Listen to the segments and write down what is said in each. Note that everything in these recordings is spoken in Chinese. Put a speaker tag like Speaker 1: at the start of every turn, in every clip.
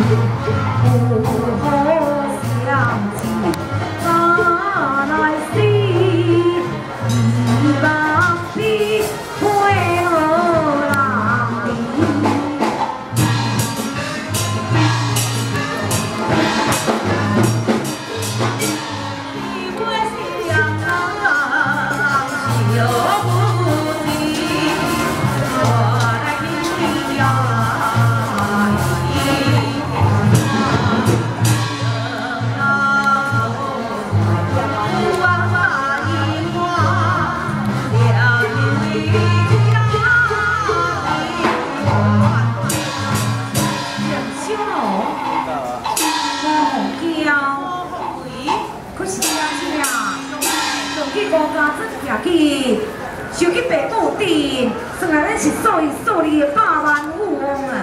Speaker 1: 想去白岛顶，算来咱是数里的百万富翁啊！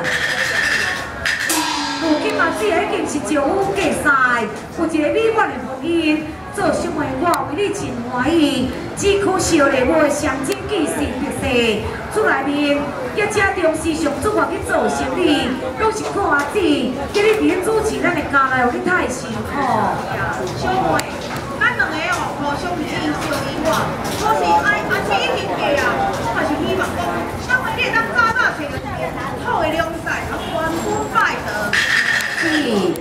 Speaker 1: 如今嘛，只已经是招夫过赛，有一个美满的婚姻，做兄妹我为你真欢喜。只可惜咧，我的相亲记是特色，厝内面业者重视上主要去做生意，拢是靠阿姊，叫你伫咧主持咱的家内，有你太辛苦。
Speaker 2: 小妹，咱两个哦，互相之间相依我，可是阿姊已经嫁啊，我嘛是希望讲，小妹你会当早早找到一个好的良婿，啊，官夫拜德。
Speaker 1: 是。